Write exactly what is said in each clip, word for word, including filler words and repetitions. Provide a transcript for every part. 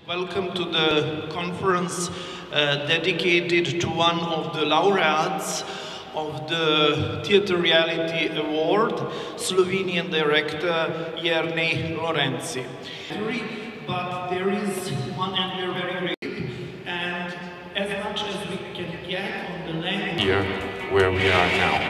Welcome to the conference uh, dedicated to one of the laureates of the Theatre Reality Award, Slovenian director Jernej Lorenci. But there is one and we're very grateful, and as much as we can get on the language here where we are now.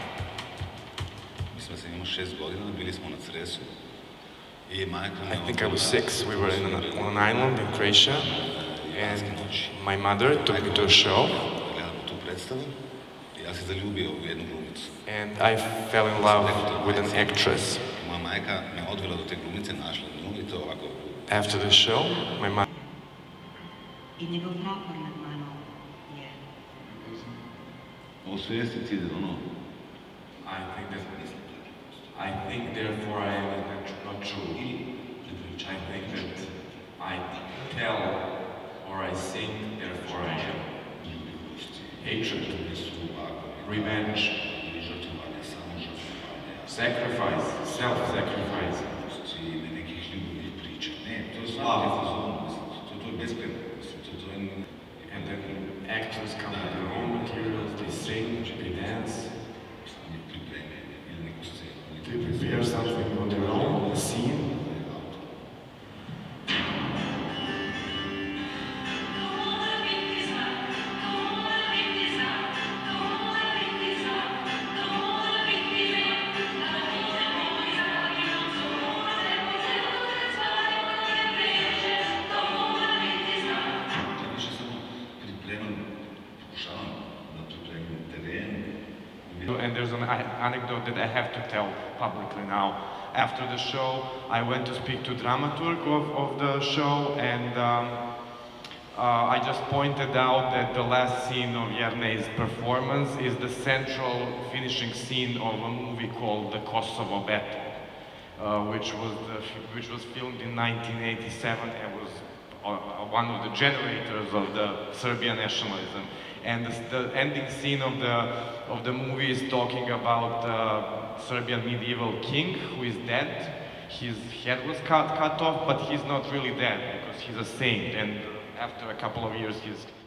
I think I was six. We were in an, on an island in Croatia, and my mother took me to a show, and I fell in love with an actress. After the show, my mother... I think that I think therefore I am not true. I think that I tell or I sing, therefore I am. Hatred, revenge, sacrifice, self-sacrifice, love. And then actors come with their own materials, they sing, they dance. They prepare something on their own, a scene. And there's an anecdote that I have to tell publicly now. After the show, I went to speak to dramaturg of, of the show, and um, uh, I just pointed out that the last scene of Jernej's performance is the central finishing scene of a movie called The Kosovo Battle, uh, which was the, which was filmed in nineteen eighty-seven and was uh, one of the generators of the Serbian nationalism. And the, the ending scene of the of the movie is talking about uh, Serbian medieval king who is dead. His head was cut cut off, but he's not really dead because he's a saint. And after a couple of years, he's